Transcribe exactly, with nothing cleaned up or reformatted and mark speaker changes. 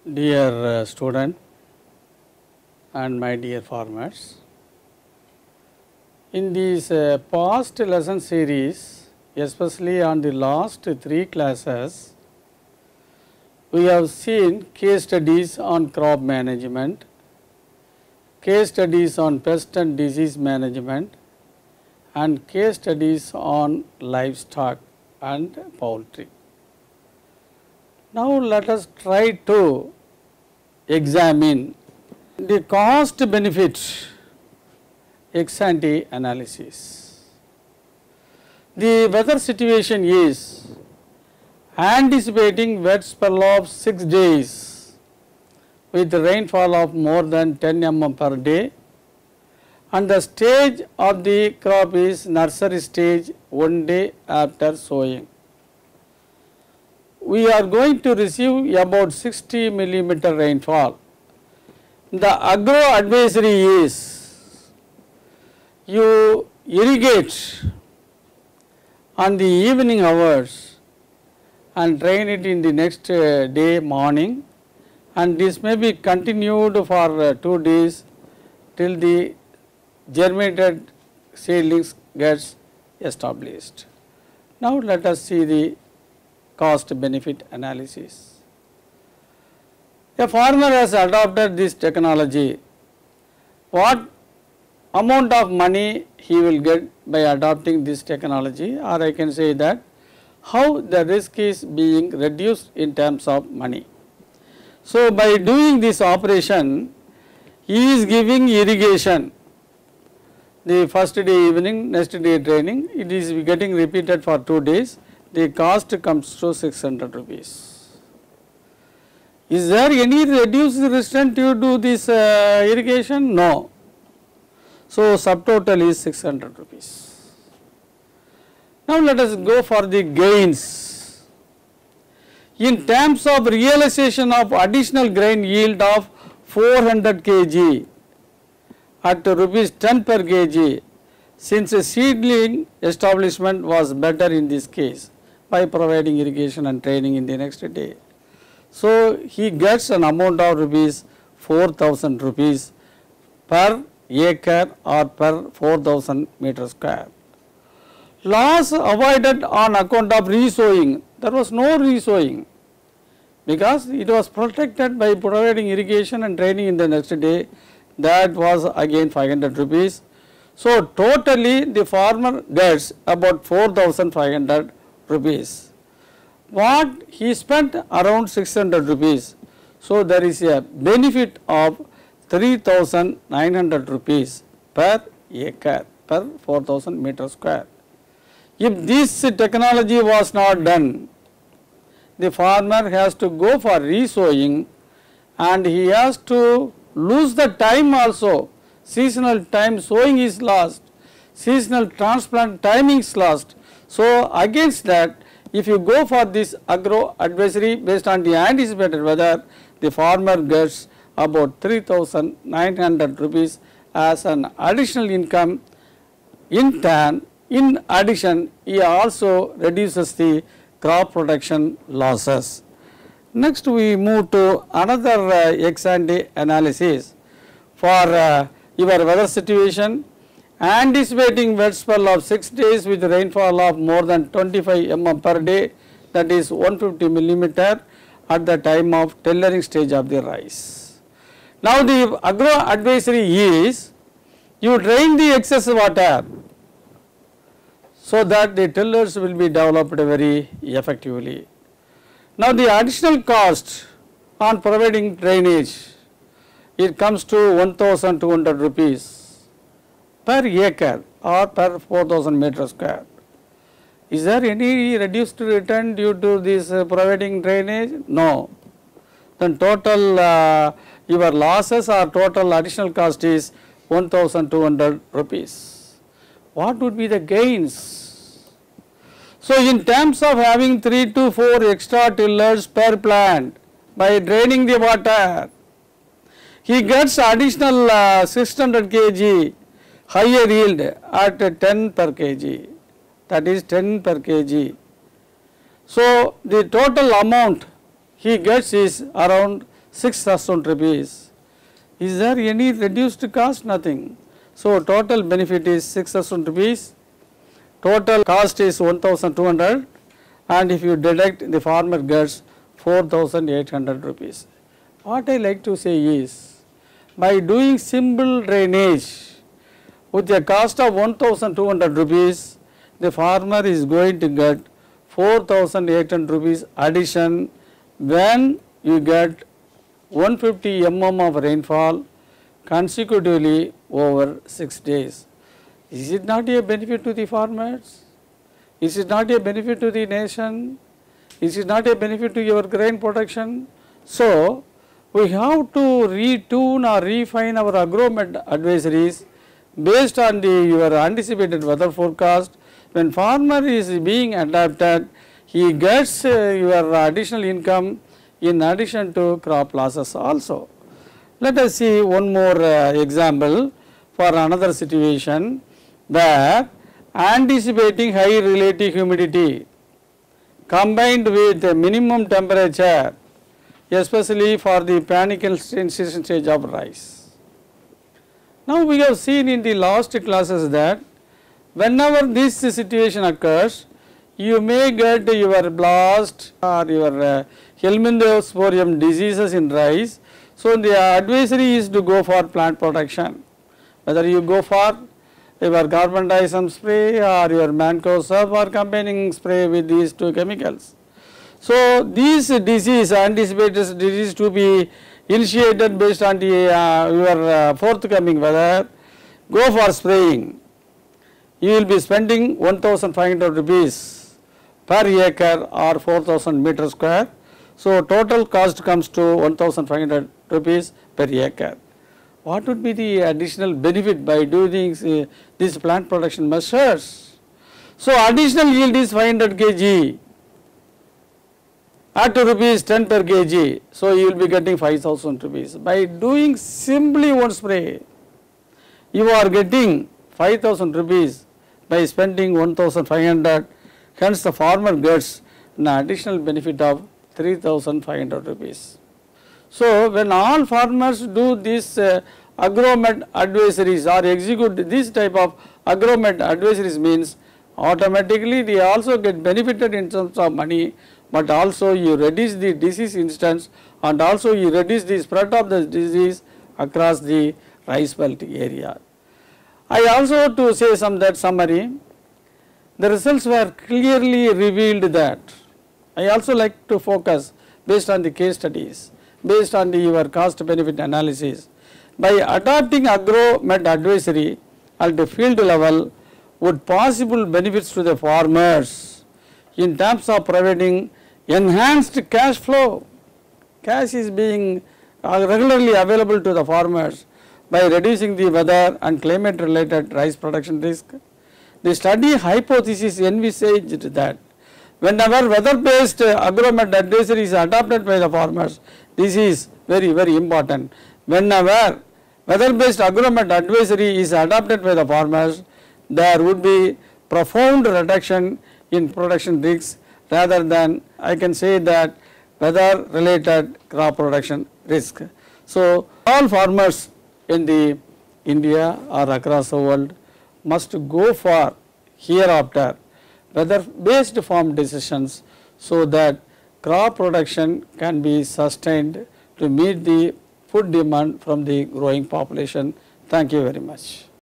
Speaker 1: Dear uh, student and my dear farmers, in this uh, past lesson series, especially on the last three classes, we have seen case studies on crop management, case studies on pest and disease management, and case studies on livestock and poultry. Now, let us try to examine the cost benefit ex ante analysis. The weather situation is anticipating wet spell of six days with rainfall of more than ten millimeters per day, and the stage of the crop is nursery stage one day after sowing. We are going to receive about sixty millimeter rainfall. The agro advisory is you irrigate on the evening hours and drain it in the next uh, day morning, and this may be continued for uh, two days till the germinated seedlings gets established. Now, let us see the cost benefit analysis. A farmer has adopted this technology. What amount of money he will get by adopting this technology, or I can say that how the risk is being reduced in terms of money. So, by doing this operation, he is giving irrigation the first day evening, next day draining, it is getting repeated for two days. The cost comes to six hundred rupees. Is there any reduced resistance due to this uh, irrigation? No. So, subtotal is six hundred rupees. Now, let us go for the gains. In terms of realization of additional grain yield of four hundred kilograms at rupees ten per kg, since a seedling establishment was better in this case by providing irrigation and training in the next day. So, he gets an amount of rupees four thousand rupees per acre or per four thousand meter square. Loss avoided on account of resowing. There was no resowing because it was protected by providing irrigation and training in the next day. That was again five hundred rupees. So, totally the farmer gets about four thousand five hundred rupees. What he spent around six hundred rupees. So, there is a benefit of three thousand nine hundred rupees per acre per four thousand meter square. If this technology was not done, the farmer has to go for resowing and he has to lose the time also. Seasonal time sowing is lost, seasonal transplant timing is lost. So, against that, if you go for this agro advisory based on the anticipated weather, the farmer gets about three thousand nine hundred rupees as an additional income. In turn, in addition, he also reduces the crop production losses. Next, we move to another uh, ex ante analysis for uh, your weather situation. Anticipating wet spell of six days with rainfall of more than twenty-five millimeters per day, that is one hundred fifty millimeter at the time of tillering stage of the rice. Now, the agro advisory is you drain the excess water so that the tillers will be developed very effectively. Now, the additional cost on providing drainage, it comes to one thousand two hundred rupees per acre or per four thousand meter square. Is there any reduced return due to this uh, providing drainage? No. Then total uh, your losses or total additional cost is one thousand two hundred rupees. What would be the gains? So, in terms of having three to four extra tillers per plant by draining the water, he gets additional uh, six hundred kilograms higher yield at ten per kg, that is ten per kg. So, the total amount he gets is around six thousand rupees. Is there any reduced cost? Nothing. So, total benefit is six thousand rupees, total cost is one thousand two hundred, and if you deduct, the farmer gets four thousand eight hundred rupees. What I like to say is, by doing simple drainage with a cost of one thousand two hundred rupees, the farmer is going to get four thousand eight hundred rupees addition when you get one hundred fifty millimeters of rainfall consecutively over six days. Is it not a benefit to the farmers? Is it not a benefit to the nation? Is it not a benefit to your grain production? So, we have to retune or refine our agromet advisories based on the your anticipated weather forecast. When farmer is being adapted, he gets uh, your additional income in addition to crop losses also. Let us see one more uh, example for another situation where anticipating high relative humidity combined with a minimum temperature, especially for the panicle transition stage of rice. Now, we have seen in the last classes that whenever this situation occurs, you may get your blast or your uh, Helminthosporium diseases in rice. So, the advisory is to go for plant protection, whether you go for your carbendazim spray or your mancozeb or combining spray with these two chemicals. So, these disease, anticipated disease to be initiated based on the uh, your uh, forthcoming weather, go for spraying. You will be spending one thousand five hundred rupees per acre or four thousand meter square. So, total cost comes to one thousand five hundred rupees per acre. What would be the additional benefit by doing these, uh, these plant protection measures? So, additional yield is five hundred kilograms at rupees ten per kg. So, you will be getting five thousand rupees. By doing simply one spray, you are getting five thousand rupees by spending one thousand five hundred. Hence, the farmer gets an additional benefit of three thousand five hundred rupees. So, when all farmers do this uh, agromet advisories or execute this type of agromet advisories, means automatically they also get benefited in terms of money, but also you reduce the disease instance and also you reduce the spread of the disease across the rice belt area. I also to say some that summary, the results were clearly revealed that I also like to focus based on the case studies, based on the your cost benefit analysis. By adopting agromet advisory at the field level would possible benefits to the farmers in terms of providing enhanced cash flow. Cash is being regularly available to the farmers by reducing the weather and climate related rice production risk. The study hypothesis envisaged that whenever weather based agromet advisory is adopted by the farmers, this is very very important. Whenever weather based agromet advisory is adopted by the farmers, there would be profound reduction in production risks rather than I can say that weather related crop production risk. So, all farmers in the India or across the world must go for hereafter weather based farm decisions, so that crop production can be sustained to meet the food demand from the growing population. Thank you very much.